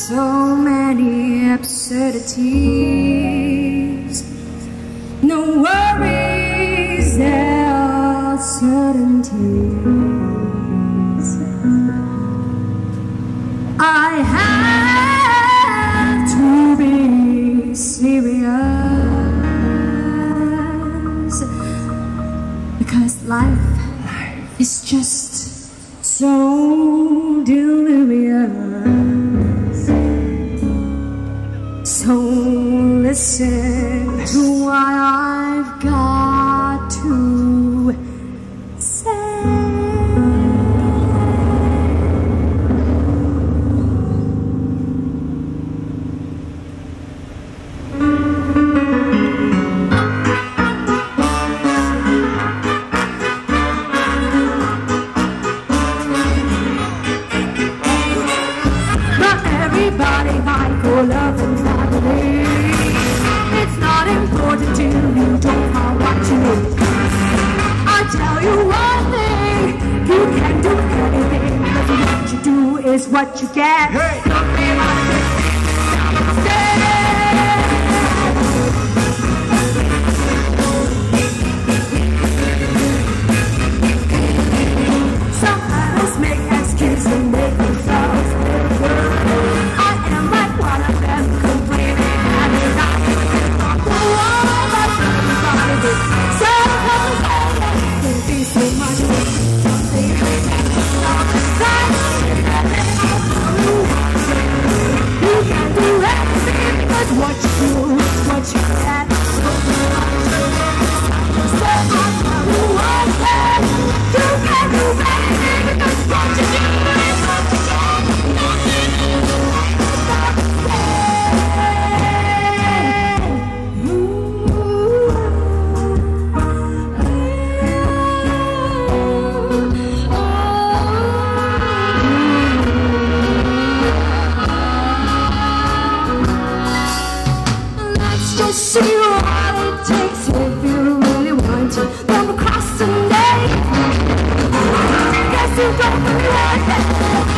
so many absurdities. No worries, there are certainties. I have to be serious, because life is just so delirious. So listen to what I've got to say. Everybody might go love and family. It's not important to you, don't know what you do. I tell you one thing, you can do anything, but what you do is what you get. Hey. Some adults make excuses and make themselves see what it takes if you really want to. Don't procrastinate. Guess you don't really want it.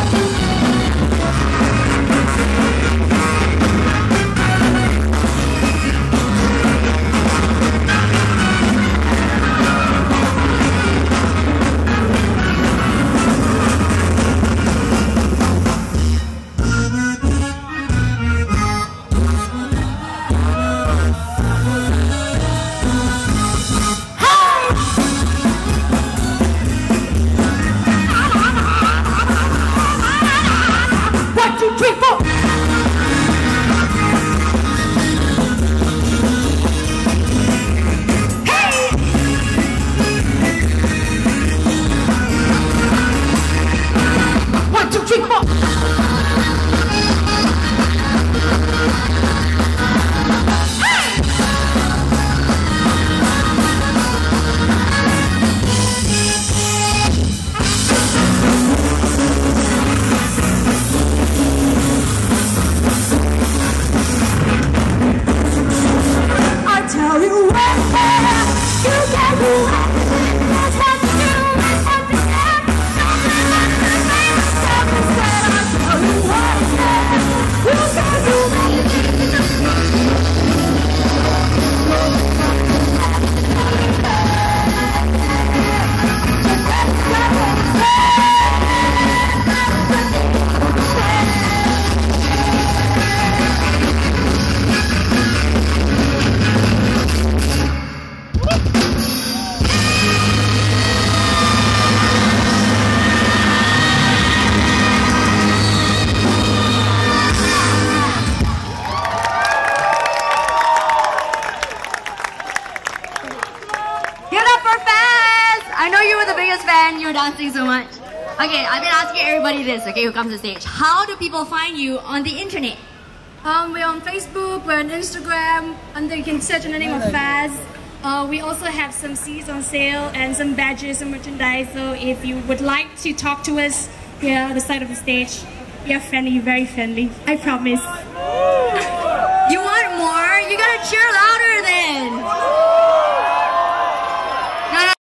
I know you were the biggest fan, you were dancing so much. Okay, I've been asking everybody this, okay, who comes to stage. How do people find you on the internet? We're on Facebook, we're on Instagram, and you can search on the name of Faz. We also have some CDs on sale and some badges and merchandise, so if you would like to talk to us here on the side of the stage, we are friendly, very friendly, I promise.